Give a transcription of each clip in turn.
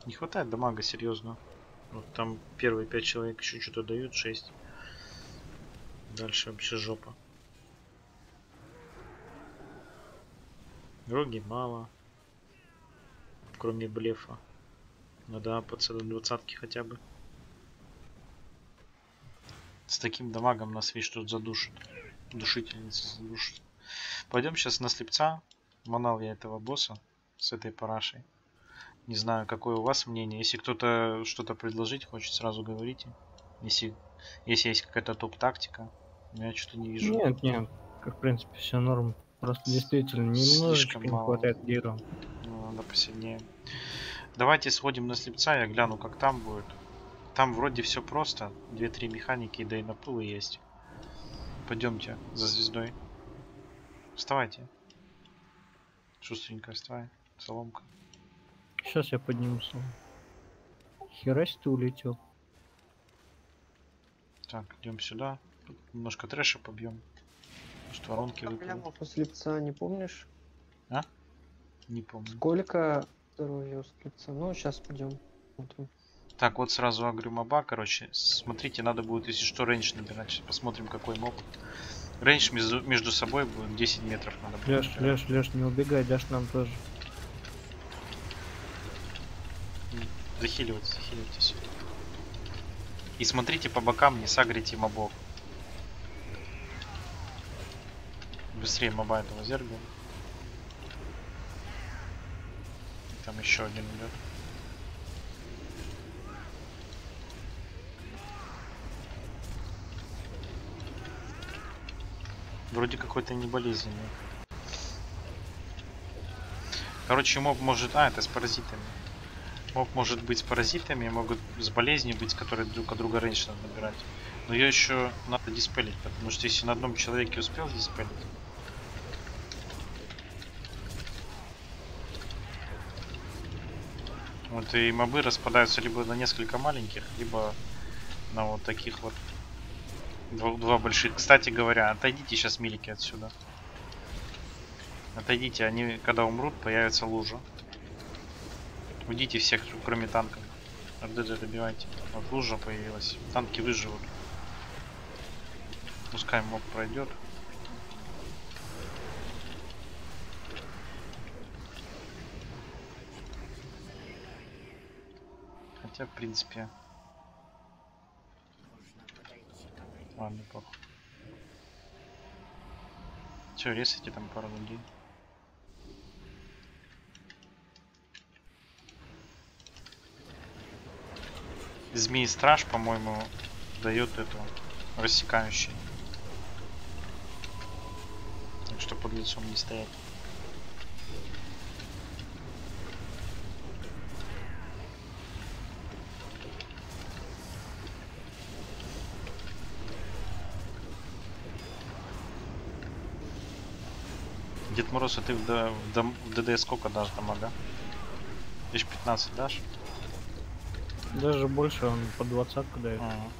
Не хватает дамага, серьезно. Вот там первые 5 человек еще что-то дают, 6. Дальше вообще жопа. Роги мало. Кроме блефа. Надо апаться до 20 хотя бы. С таким дамагом нас весь тут задушит. Душительница задушит. Пойдем сейчас на слепца. Манал я этого босса с этой парашей. Не знаю, какое у вас мнение. Если кто-то что-то предложить хочет, сразу говорите. Если есть какая-то топ-тактика, я что-то не вижу. Нет, нет, в принципе все норм. Просто действительно Слишком немножечко не мало. хватает гира. Ну, надо посильнее. Давайте сходим на слепца, я гляну, как там будет. Там вроде все просто. 2-3 механики, да и напылы есть. Пойдемте за звездой. Вставайте. Шустренько вставай. Соломка. Сейчас я поднимусь. Херась ты улетел. Так, идем сюда. Тут немножко трэша побьем. Может, воронки выпадут. Проблема у слепца, не помнишь? А? Не помню. Сколько здоровья у слепца? Ну, сейчас пойдем. Смотрим. Так, вот сразу агрю моба, короче. Смотрите, надо будет, если что, рейндж набирать. Сейчас посмотрим, какой моб. Рейндж между собой будет 10 метров надо будет. Леш, не убегай, дашь нам тоже. Захиливайтесь. И смотрите по бокам, не сагрите мобов. Быстрее моба этого зерга. Там еще один идет. Вроде какой-то не болезненный. Короче, моб может... А, это с паразитами. Моб может быть с паразитами, могут с болезнью быть, которые друг от друга рейндж надо набирать. Но ее еще надо диспелить, потому что если на одном человеке успел диспелить... Вот и мобы распадаются либо на несколько маленьких, либо на вот таких вот два больших. Кстати говоря, отойдите сейчас, милики, отсюда. Отойдите, они когда умрут, появится лужа. Уйдите всех, кроме танков. РДД добивайте. Вот лужа появилась. Танки выживут. Пускай моб пройдет. Хотя, в принципе... Ладно, похуй. Че, резайте там пару людей. Змей Страж, по-моему, дает эту рассекающий. Так что под лицом не стоять. Дед Мороз, а ты в ДД сколько дашь дамага? 1015 дашь? Даже больше, он по 20-ку дает.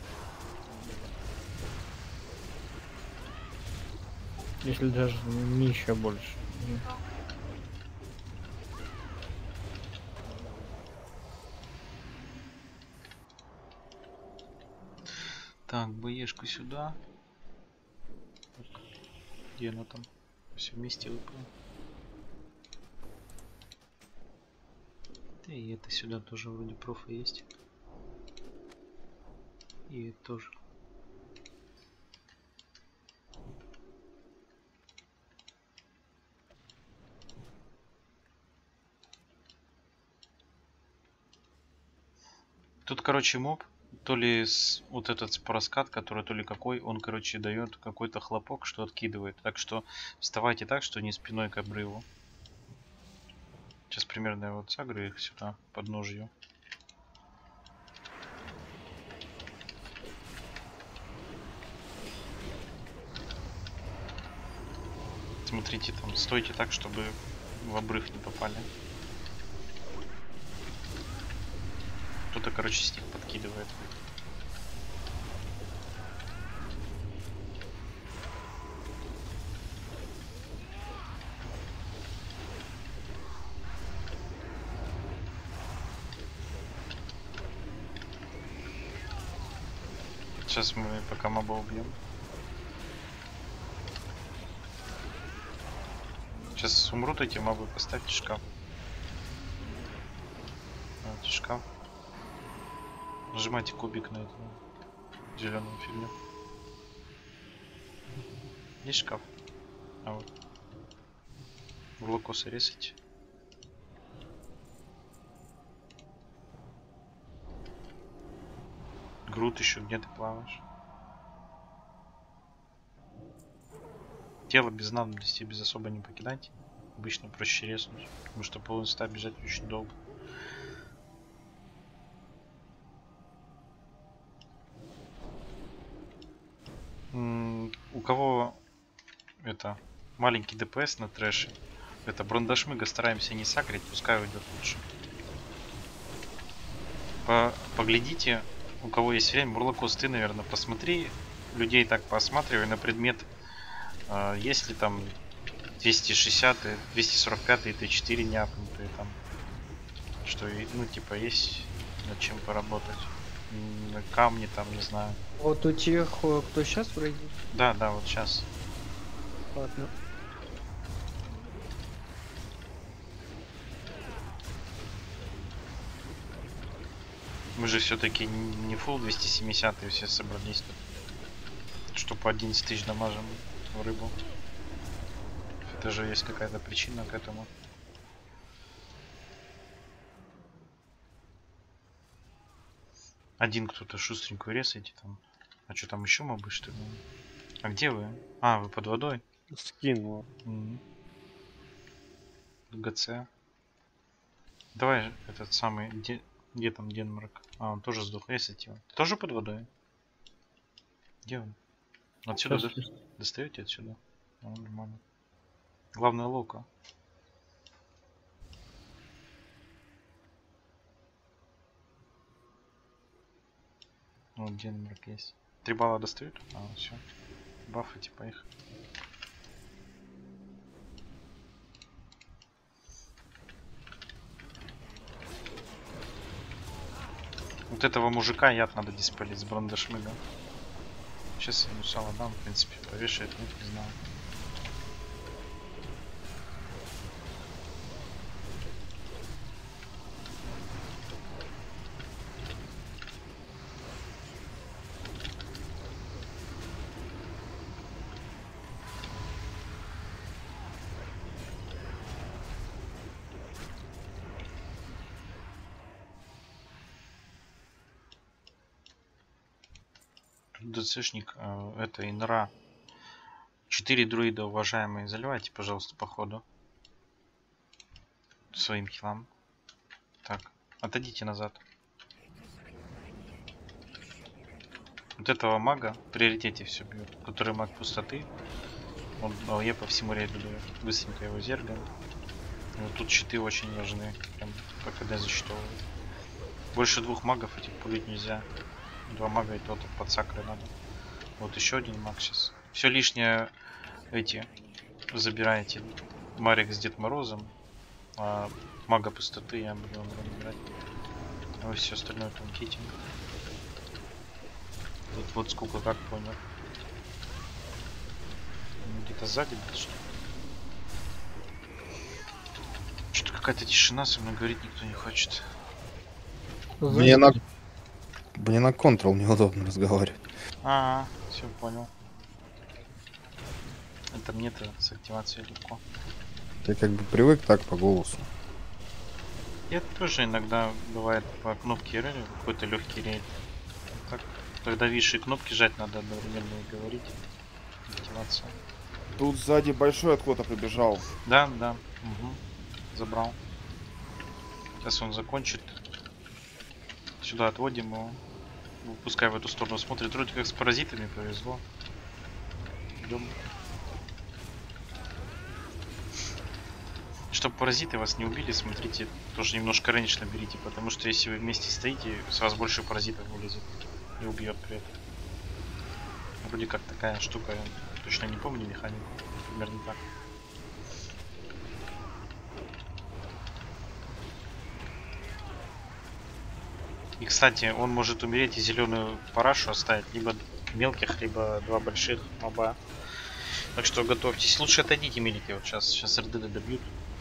Если даже не еще больше. Так, боешку сюда. Так, где она там? Все вместе выпало. Да и это сюда тоже вроде профа есть. И это тоже. Тут, короче, моб, то ли вот этот раскат, который то ли какой, он, короче, дает какой-то хлопок, что откидывает. Так что вставайте так, что не спиной к обрыву. Сейчас примерно я вот сагрю их сюда, под ножью. Смотрите, там, стойте так, чтобы в обрыв не попали. Кто-то, короче, стих подкидывает. Сейчас мы пока моба убьем. Сейчас умрут эти мобы, поставьте шкаф. Давайте шкаф. Нажимайте кубик на эту зеленую фигню. Есть шкаф? А вот. В локосы резать. Груд еще, где ты плаваешь? Тело без надобности, без особо не покидать. Обычно проще резнуть, потому что пол инста бежать очень долго. У кого это маленький ДПС на трэше, это брандашмыга стараемся не сакрить, пускай уйдет лучше. Поглядите, у кого есть время, Мурлокос, ты, наверное, посмотри, людей так поосматривай на предмет, есть ли там 260, 245 и Т4 няпнутые там, что, ну, типа, есть над чем поработать. Камни там, не знаю. Вот у тех, кто сейчас пройдет. Да, да, вот сейчас. Ладно. Мы же все-таки не full 270 все собрались тут. Что по 11 тысяч дамажим в рыбу. Это же есть какая-то причина к этому. Один кто-то шустренькую резаете там. А что там еще мобы, что ли? А где вы? А, вы под водой? Скинул. ГЦ. Давай этот самый... Где там Денмарк? А, он тоже сдох. Резать его. Ты тоже под водой? Где он? Отсюда достаете отсюда? Ну, нормально. Главное лока. Вот Денмарк есть. 3 балла достают? А, все. Бафы типа их. Вот этого мужика яд надо диспалить с брандашмыга. Сейчас я ему сало дам, в принципе, повешает, нет, не знаю. ДЦшник, это инра. 4 друида, уважаемые, заливайте, пожалуйста, по ходу. Своим хилам. Так, отойдите назад. Вот этого мага в приоритете все бьет. Который маг пустоты. Он АОЕ по всему рейду дает. Быстренько его зергаем. Вот тут щиты очень важны. Прям по КД засчитывают. Больше 2 магов этих пулить нельзя. 2 мага и тот под сакрой надо. Вот еще один маг сейчас. Все лишнее эти забираете. Марик с Дед Морозом. А мага пустоты я буду вам брать. А вы все остальное танките. Вот сколько как понял. Где-то сзади был, что ли? Что-то какая-то тишина, со мной говорить никто не хочет. Мне на Ctrl неудобно разговаривать. Все понял. Это мне-то с активацией легко. Я как бы привык так по голосу. Я тоже иногда бывает по кнопке R какой-то легкий рейд. Так, когда висшие кнопки жать надо одновременно и говорить. Активация. Тут сзади большой откуда-то прибежал. Да, да. Угу. Забрал. Сейчас он закончит. Сюда отводим его. Пускай в эту сторону смотрит. Вроде как с паразитами повезло. Идем. Чтобы паразиты вас не убили, смотрите, тоже немножко рейндж наберите, потому что если вы вместе стоите, с вас больше паразитов вылезет и убьет при этом. Вроде как такая штука, я точно не помню механику, примерно так. И, кстати, он может умереть и зеленую парашу оставить. Либо мелких, либо два больших моба. Так что готовьтесь. Лучше отойдите, милики. Вот сейчас РД добьют.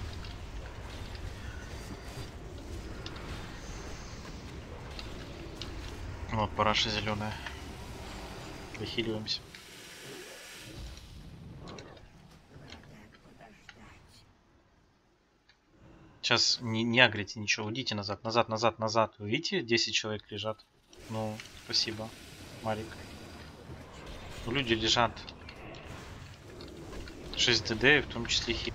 Вот параша зеленая. Дохиливаемся. Сейчас не агрите ничего, уйдите назад, назад. Вы видите, 10 человек лежат? Ну, спасибо, Марик. Ну, люди лежат. 6 ДД, в том числе хит.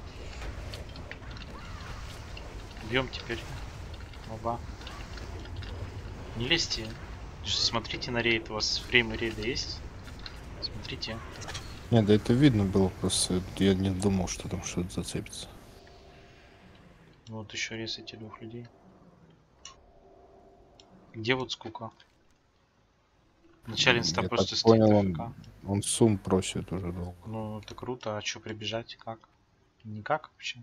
Бьем теперь. Оба. Не лезьте. Смотрите на рейд. У вас фреймы рейда есть? Смотрите. Нет, да это видно было, просто я не думал, что там что-то зацепится. Вот еще резайте 2 людей. Где вот скука? Вначале инста Я просто так стоит понял, АФК. он сум просит уже долго. Ну, это круто. А что прибежать? Как? Никак вообще.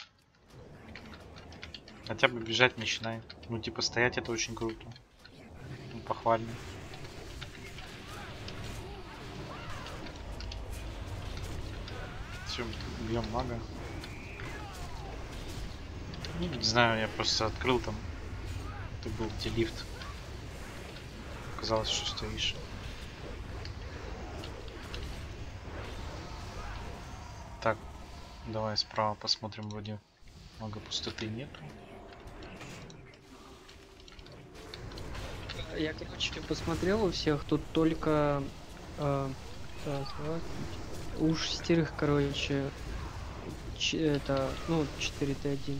Хотя бы бежать начинай. Ну, типа, стоять это очень круто. Ну, похвально. Все, бьем мага. Ну, не знаю, я просто открыл там. Это был где лифт. Казалось, что стоишь. Так, давай справа посмотрим, вроде много пустоты нету. Я, короче, посмотрел у всех, тут только раз, два, у шестерых, короче, это, ну, 4Т1.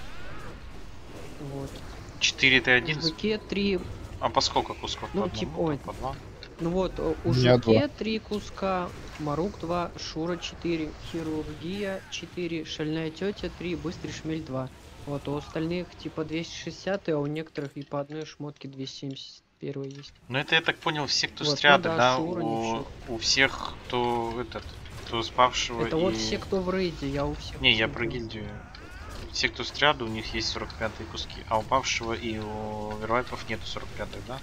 Вот. 4Т1? В жуке 3, А по сколько кусков? ну, По одному, типа, ой, по 2? ну вот, у меня жуке 3 куска, Марук 2, Шура 4, Хирургия 4, Шальная тетя 3, Быстрый шмель 2. Вот, у остальных типа 260, а у некоторых и по одной шмотке 271 есть. Ну это, я так понял, все, кто Вот, стряды, ну да, да? Шура, не всё. У всех, кто этот, кто спавшего Это и... вот все, кто в рейде, я у всех. Не, я про посмотрел. гильдию. Все, кто стряду, у них есть 45-е куски, а у павшего и у вервайпов нету 45-х, да?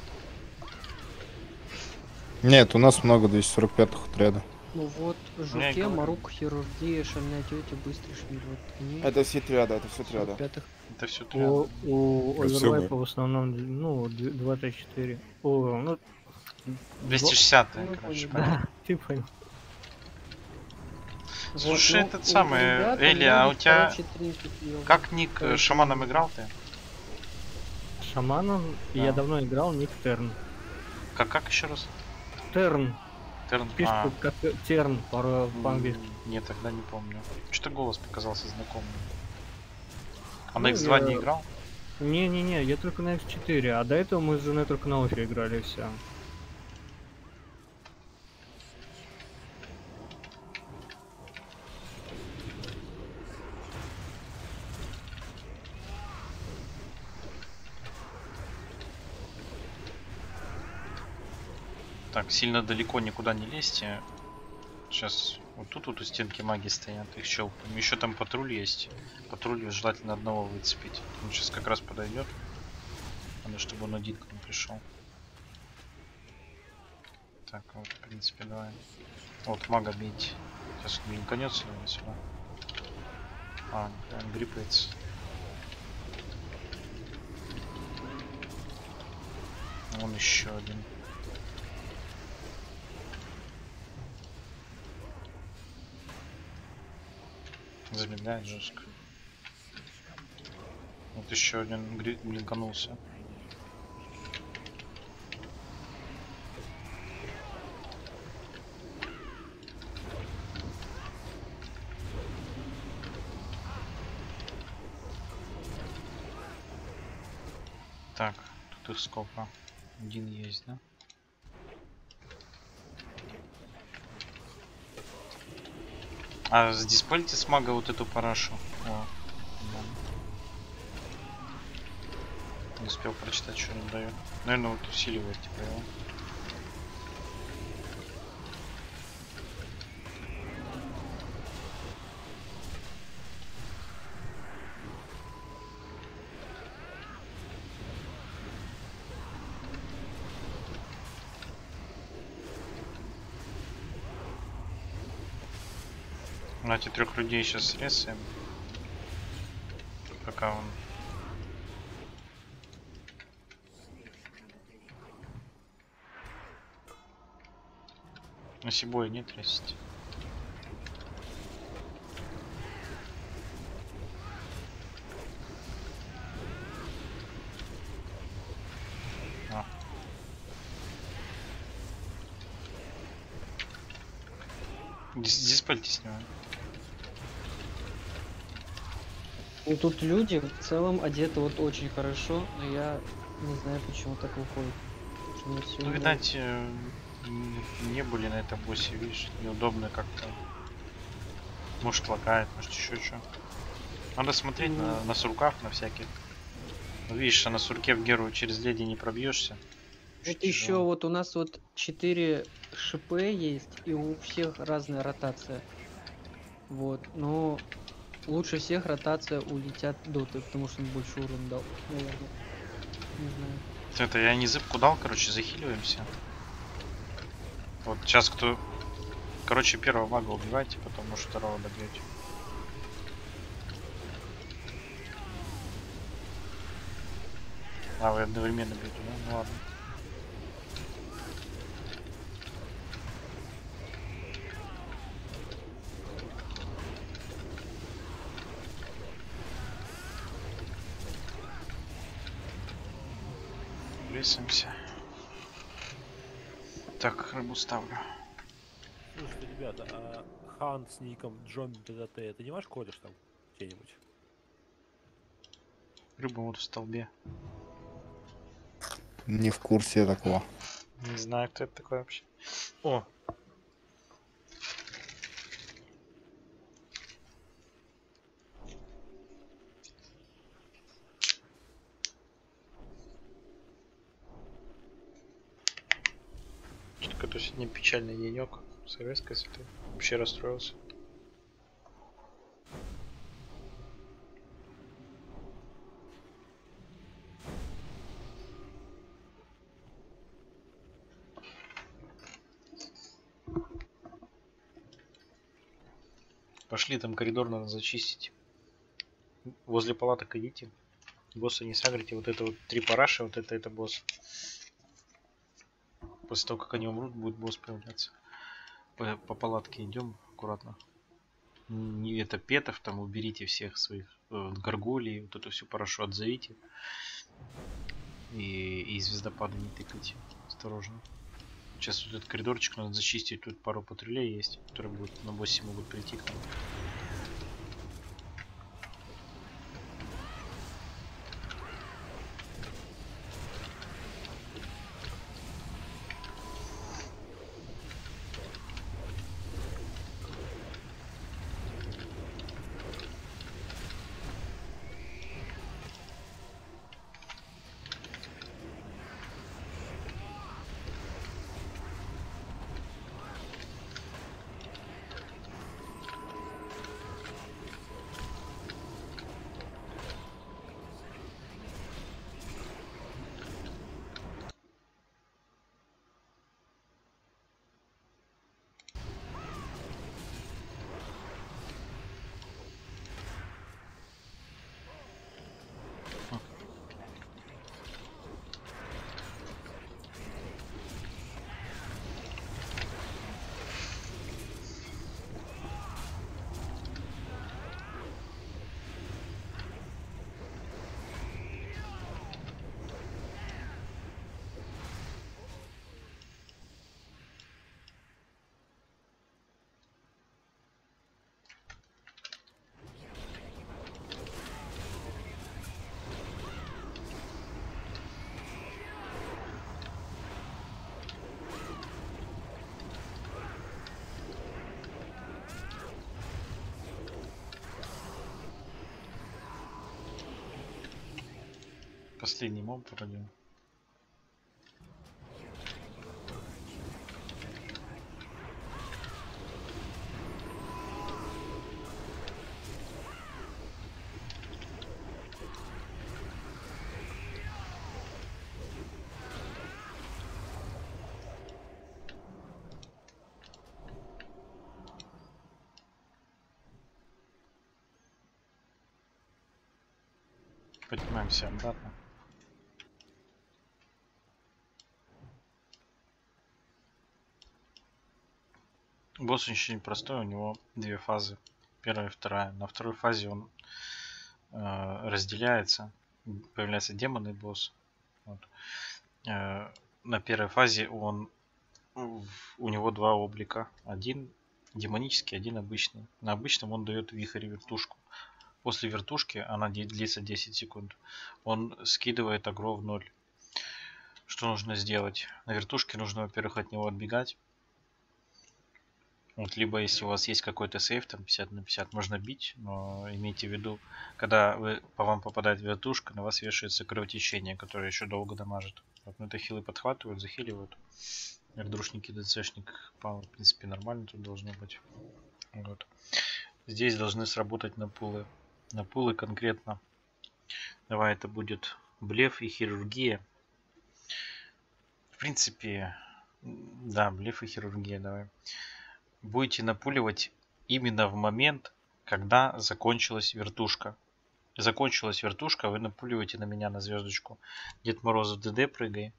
Нет, у нас много 245-х отряда. Ну вот, я и Жуке, говорю. Марук, Хирургия, Шальная тетя, Быстрый шмель. Вот они. Это все триада, это все триада. 45-х. Это все У триады. Овервайпа в основном, ну, 2Т4. О, ну... 260-е, Ну, короче, понял, понятно. Да, ты понял. Слушай, Вот, этот у самый, ребят Эли, а у многих, тебя... короче, тринкет ел. Как ник Короче, шаманом играл ты? Шаманом Да. я давно играл, ник Терн. Как еще раз? Терн. Терн. Пишут А, как Терн по-английски. нет, тогда не помню. Что-то голос показался знакомым. А Ну, на X2 я- не играл? Не-не-не, я только на X4, а до этого мы с женой только на офе играли, и все. Так, сильно далеко никуда не лезьте. Сейчас вот тут вот у стенки маги стоят, их щелкаем. Еще там патруль есть. Патруль желательно одного выцепить. Он сейчас как раз подойдет. Надо, чтобы он один к нам пришел. Так, вот, в принципе, давай. Вот, мага бейте. Сейчас блинканется сюда. А, он гриппается. Вон еще один. Замедляет жестко. Вот еще один блинканулся. Так, тут их сколько? Один есть, да? А сдиспольте с мага вот эту парашу. О, да. Не успел прочитать, что он дает. Наверное, вот усиливает типа его. Давайте 3 людей сейчас срезаем. Пока он... На Сибой нет резать. Диспельте снимаем. Ну тут люди в целом одеты вот очень хорошо, но я не знаю, почему так выходит. Что мне всё Ну, не видать, не были на этом боссе, видишь, неудобно как-то. Может лагает, может еще что. Надо смотреть на сурках, на всяких. Ну, видишь, а на сурке в Геру через леди не пробьешься. Вот еще вот у нас вот 4 ШП есть, и у всех разная ротация. Вот, но лучше всех ротация улетят доты, потому что он больше урон дал, наверное. Не знаю. Это я не зыбку дал, короче, захиливаемся. Вот сейчас кто... Короче, первого мага убивайте, потом может второго добьете. А, вы одновременно бьете, да? Ну ладно. Рисуемся. Так, рыбу ставлю. Слушайте, ребята, а хан с ником Джон ДДТ, это не ваш кореш там где-нибудь? Рыба вот в столбе. Не в курсе такого. Не знаю, кто это такой вообще. О! Что-то сегодня печальный денек. С резкой, если ты вообще расстроился. Пошли, там коридор надо зачистить. Возле палаток идите. Босса не сагрите. Вот это вот 3 параши, вот это босс. После того, как они умрут, будет босс появляться. По палатке идем аккуратно. Не это петов, там уберите всех своих горгулей, вот эту всю парашу отзовите. И звездопада не тыкайте. Осторожно. Сейчас вот этот коридорчик надо зачистить. Тут пару патрулей есть, которые будут на боссе могут прийти к нам. Последний моб вроде. Поднимаемся обратно. Босс очень простой, у него две фазы. Первая и вторая. На второй фазе он разделяется. Появляется демон и босс. Вот. На первой фазе у него два облика. Один демонический, один обычный. На обычном он дает вихрь и вертушку. После вертушки, она длится 10 секунд, он скидывает агро в 0. Что нужно сделать? На вертушке нужно, во-первых, от него отбегать. Вот, либо если у вас есть какой-то сейф, там 50 на 50, можно бить, но имейте в виду, когда по вам попадает вертушка, на вас вешается кровотечение, которое еще долго дамажит. Вот, ну, это хилы подхватывают, захиливают. РДшники, ДЦшник, в принципе, нормально тут должно быть. Вот. Здесь должны сработать на пулы. На пулы конкретно. Давай, это будет блеф и хирургия. В принципе, да, блеф и хирургия, давай. Будете напуливать именно в момент, когда закончилась вертушка. Закончилась вертушка, вы напуливаете на меня на звездочку. Дед Мороз в ДД прыгай.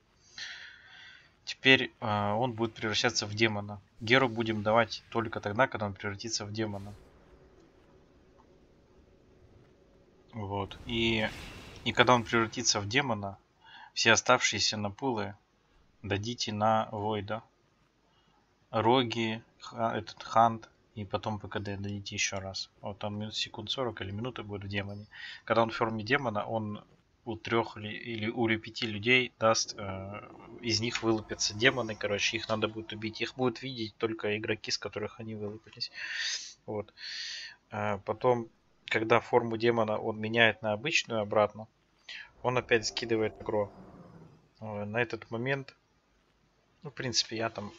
Теперь он будет превращаться в демона. Геру будем давать только тогда, когда он превратится в демона. Вот. И когда он превратится в демона, все оставшиеся напулы дадите на Войда. Роги, этот Хант и потом ПКД дадите еще раз. Вот там секунд 40 или минуты будет в демоне. Когда он в форме демона, он у 3 или у 5 людей даст, из них вылупятся демоны, короче, их надо будет убить. Их будут видеть только игроки, с которых они вылупились. Вот. Потом, когда форму демона он меняет на обычную обратно, он опять скидывает агро. На этот момент, ну, в принципе, я там...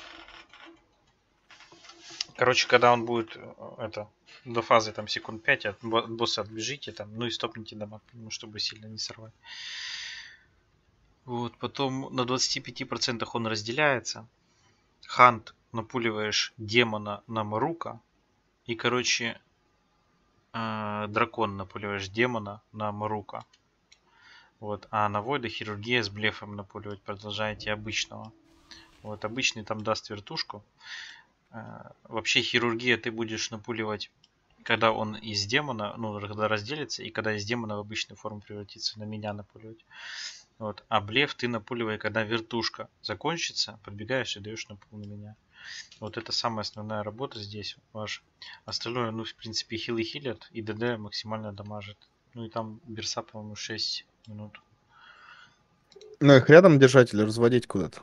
Короче, когда он будет до фазы там секунд 5, от босса отбежите там, ну и стопните дамаг, чтобы сильно не сорвать. Вот, потом на 25% он разделяется. Хант напуливаешь демона на Марука. И, короче, дракон напуливаешь демона на Марука. Вот, а на Войда хирургия с блефом напуливать продолжаете обычного. Вот, обычный там даст вертушку. Вообще хирургия ты будешь напуливать, когда он из демона, ну, когда разделится, и когда из демона в обычную форму превратится, на меня напуливать. Вот. А блеф ты напуливай, когда вертушка закончится, подбегаешь и даешь напул на меня. Вот это самая основная работа здесь. Ваш. Остальное, ну, в принципе, хилы хилят, и ДД максимально дамажит. Ну и там берса, по-моему, 6 минут. Ну, их рядом держать или разводить куда-то?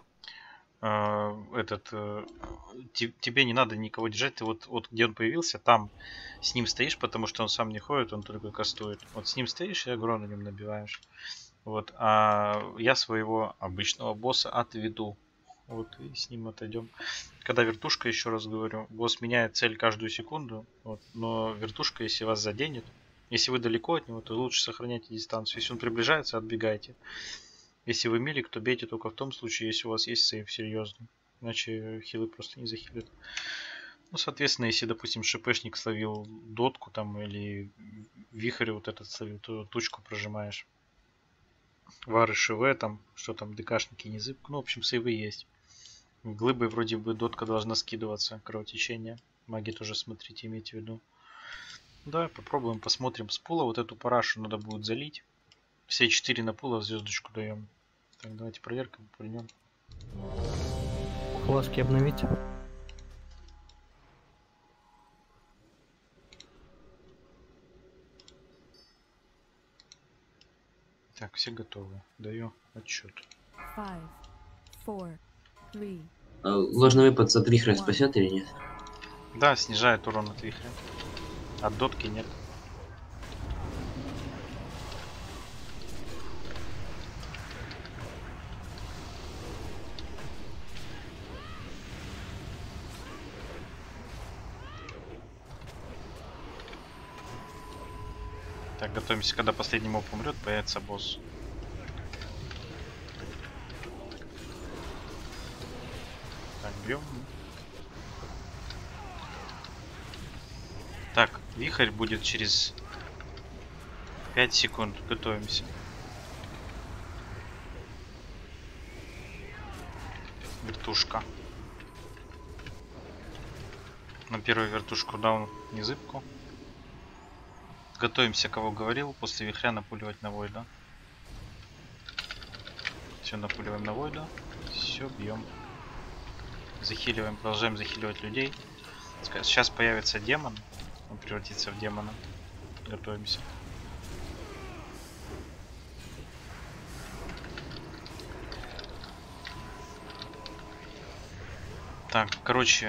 Тебе не надо никого держать, ты вот где он появился, там с ним стоишь, потому что он сам не ходит, он только кастует. Вот с ним стоишь и агро на нем набиваешь. Вот, а я своего обычного босса отведу. Вот, и с ним отойдем. Когда вертушка, еще раз говорю, босс меняет цель каждую секунду, вот, но вертушка, если вас заденет, если вы далеко от него, то лучше сохраняйте дистанцию. Если он приближается, отбегайте. Если вы милик, то бейте только в том случае, если у вас есть сейф серьезный. Иначе хилы просто не захилят. Ну, соответственно, если, допустим, ШПшник словил дотку там или вихрь вот этот словил, то тучку прожимаешь. Вары ШВ там, что там, ДКшники не зыб. Ну, в общем, сейвы есть. Глыбой вроде бы дотка должна скидываться, кровотечение. Маги тоже смотрите, имейте в виду. Давай попробуем, посмотрим. С пула вот эту парашу надо будет залить. Все 4 на пула звездочку даем. Так, давайте проверка пульнем. Флажки обновить. Так, все готовы. Даю отчет. 5, 4, 3. Ложный выпад от вихря спасет или нет? Да, снижает урон от вихря. От дотки нет. Так, готовимся, когда последний моб умрет, появится босс. Так, бьем. Так, вихрь будет через 5 секунд. Готовимся. Вертушка. На первую вертушку даун незыбку. Готовимся, кого говорил. После вихря напуливать на Войда. Все, напуливаем на Войда. Все, бьем. Захиливаем, продолжаем захиливать людей. Сейчас появится демон. Он превратится в демона. Готовимся. Так, короче,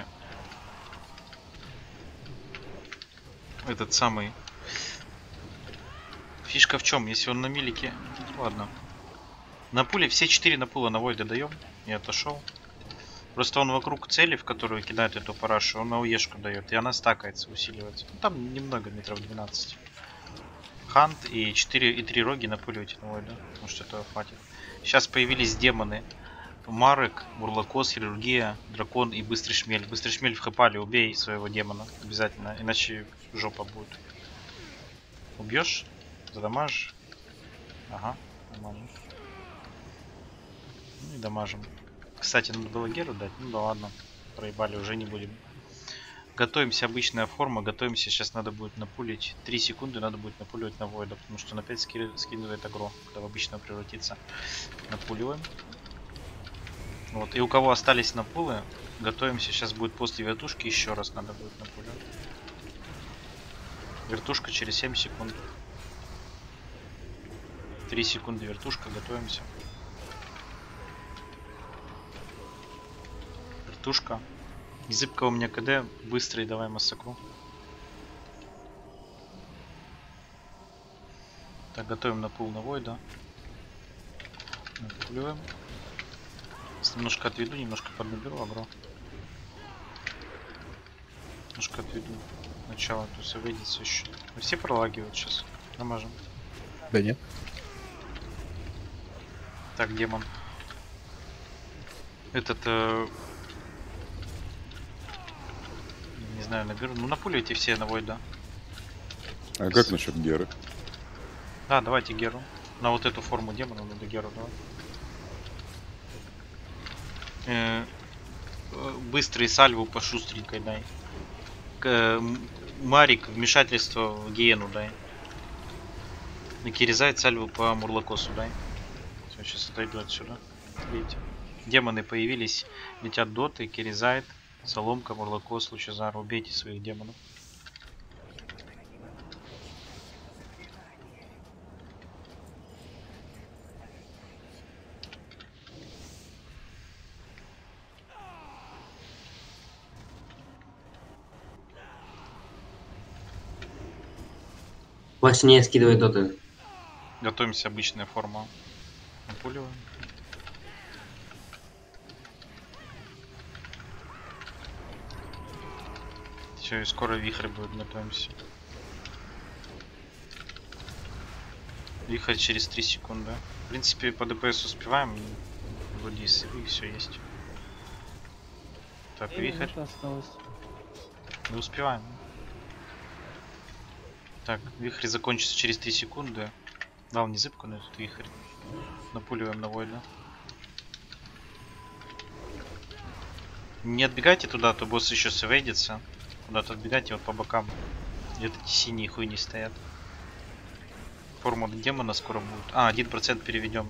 этот самый фишка в чем? Если он на милике, ладно. На пуле все 4 на пула на Войда даем. Я отошел. Просто он вокруг цели, в которую кидает эту парашу, он на уешку дает, и она стакается, усиливается. Ну, там немного, метров 12. Хант и 4 и 3 роги напуливайте на Войда. Может, этого хватит. Сейчас появились демоны. Марек, Бурлакос, Хирургия, Дракон и Быстрый Шмель. Быстрый Шмель в хэпале, убей своего демона. Обязательно, иначе жопа будет. Убьешь? Задамажишь? Ага, нормально. Ну и дамажим. Кстати, надо было Геру дать. Ну да ладно, проебали, уже не будем. Готовимся, обычная форма. Готовимся, сейчас надо будет напулить. 3 секунды надо будет напуливать на Войда, потому что он опять скидывает агро, когда в обычного превратится. Напуливаем. Вот, и у кого остались напулы, готовимся, сейчас будет после вертушки, еще раз надо будет напуливать. Вертушка через 7 секунд. 3 секунды вертушка, готовимся. Вертушка. Зыбка у меня КД, быстрый, давай массакру. Так, готовим напул на Войда. Напуливаем. Немножко отведу, немножко поднаберу агро. Немножко отведу. Начало тут выйдется еще. Все пролагивают сейчас. Намажем. Да нет. Так, демон. Этот... не знаю, наберу. Ну, напуливайте все на Войда. А как насчет Геры? Да, давайте Геру. На вот эту форму демона надо Геру давать. Быстрый сальву по шустренькой дай. Марик вмешательство в гиену дай. И Киризайт сальву по Мурлакосу дай. Все, сейчас отойду отсюда. Видите? Демоны появились. Летят доты, Киризайт, Соломка, Мурлакос, Лучезар. Убейте своих демонов. Во сне скидывает доты. Готовимся, обычная форма. Напуливаем. Все, и скоро вихрь будет, готовимся. Вихрь через 3 секунды. В принципе, по ДПС успеваем. Вроде и все есть. Так, вихрь. Мы успеваем. Так, вихрь закончится через 3 секунды. Дал не зыбку на этот вихрь. Напуливаем на Войда. Не отбегайте туда, то босс еще свейдится. Куда-то отбегайте вот по бокам. Где-то эти синие хуйни стоят. Формула демона скоро будет. А, 1% переведем.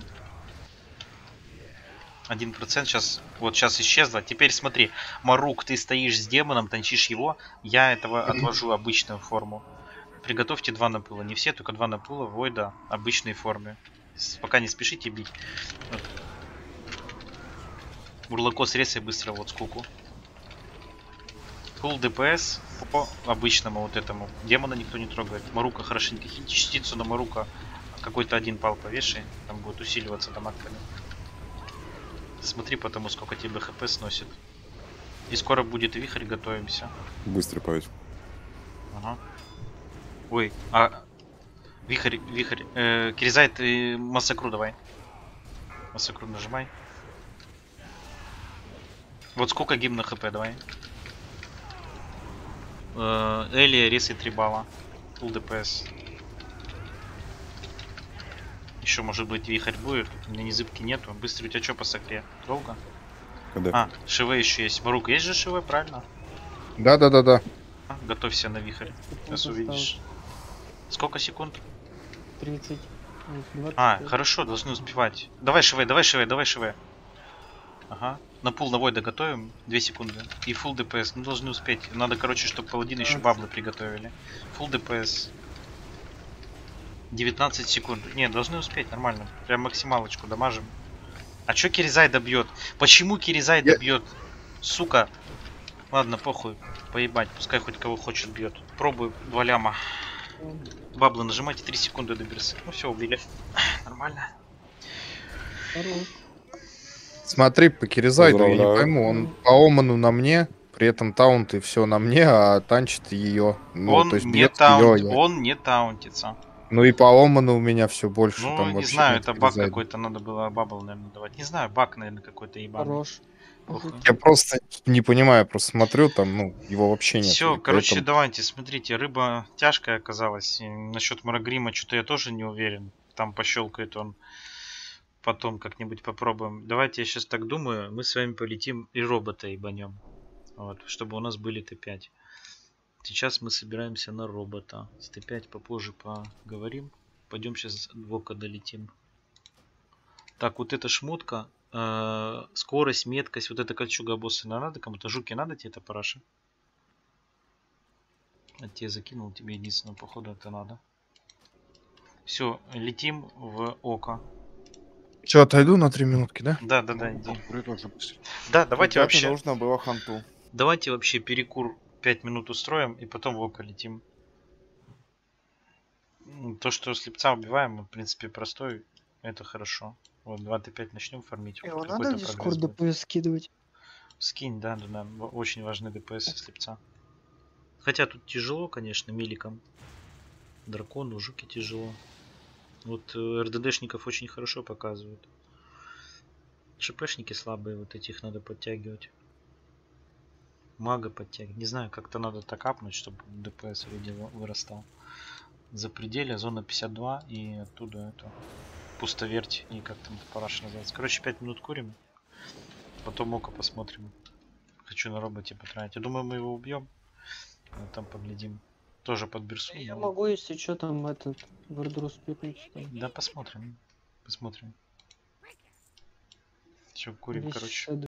1% сейчас. Вот сейчас исчезла. Теперь смотри, Марук, ты стоишь с демоном, танчишь его. Я этого отвожу обычную форму. Приготовьте 2 напула. Не все, только 2 напула Войда обычной форме. Пока не спешите бить. Вот. Бурлакос ресай быстро вот скуку. Пул ДПС по обычному вот этому. Демона никто не трогает. Марука хорошенько хилить. Частицу на Марука какой-то один пал повешай. Там будет усиливаться дамагами. Смотри потому, сколько тебе хп сносит. И скоро будет вихрь, готовимся. Быстрый пойдет. Ага. Ой, а... Вихрь. Киризайт и массакру давай. Массакру нажимай. Вот сколько гимна хп, давай. Элия, ресай 3 балла. Пул ДПС. Еще может быть вихрь будет. У меня ни зыбки нету. Быстрый у тебя что по сокре? Долго? Когда? А, шиве еще есть. Марук, есть же шиве, правильно? Да. А, готовься на вихрь. Сейчас увидишь. Сколько секунд? 30. нет, 20. А, хорошо, должны успевать. Давай шиве, давай шиве, давай шиве. Ага. На пул на войда готовим. 2 секунды. И full ДПС. Ну, должны успеть. Надо, короче, чтобы паладины еще баблы приготовили. Full ДПС. 19 секунд. Не, должны успеть, нормально. Прям максималочку дамажим. А чё Киризай добьет? Почему Киризай добьет? Сука. Ладно, похуй. Поебать. Пускай хоть кого хочет бьет. Пробую 2 ляма. Баблы нажимайте 3 секунды до берсы. Ну все, убили. Нормально. Хорош. Смотри, по Киризайду я не Поздравляю. пойму. Он по Оману на мне, при этом таунты все на мне, а танчит ее. Ну, Он то есть не бьет таунт, её, он не таунтится. Ну и по Оману у меня все больше. Ну, там не вообще знаю, нет это баг Киризайда. какой-то, надо было бабл, наверное, давать. Не знаю, баг, наверное, какой-то ебаный. Хорош. Похуй. Я просто не понимаю, просто смотрю, там, ну, его вообще нет. Все, и короче, поэтому- давайте, смотрите, рыба тяжкая оказалась. И насчет Марагрима что-то я тоже не уверен. Там пощелкает он. Потом как-нибудь попробуем. Давайте я сейчас так думаю, мы с вами полетим и робота ебанем. Вот, чтобы у нас были Т5. Сейчас мы собираемся на робота. С Т5 попозже поговорим. Пойдем сейчас в Око долетим. Так, вот эта шмотка. Скорость, меткость, вот эта кольчуга босса надо кому-то? Жуки надо тебе это, параша? Я тебе закинул, тебе единственное, походу, это надо. Все, летим в Око. Че, отойду на 3 минутки, да? Да, иди. Тоже быстро. Да, давайте Ребята, вообще. нужно было ханту. Давайте вообще перекур 5 минут устроим и потом в Око летим. То, что слепца убиваем, в принципе, простой, это хорошо. Вот 2Т5 начнем фармить. Его хоть надо какой-то в прогресс Discord будет. ДПС скидывать? Скинь, да. Очень важны ДПС слепца. Хотя тут тяжело, конечно, миликом. Дракону, жуки тяжело. Вот РДДшников очень хорошо показывают. ШПшники слабые, вот этих надо подтягивать. Мага подтягивать. Не знаю, как-то надо так апнуть, чтобы ДПС вырастал. За пределе зона 52 и оттуда это пустоверть и как там параш называется. Короче, 5 минут курим. Потом Око посмотрим. Хочу на роботе потратить. Я думаю, мы его убьем. А там поглядим. Тоже под берсу. Я но- могу, если что, там этот Вардрус пикнуть. там. Да, посмотрим. Посмотрим. Все, курим, Весь короче. шедевр.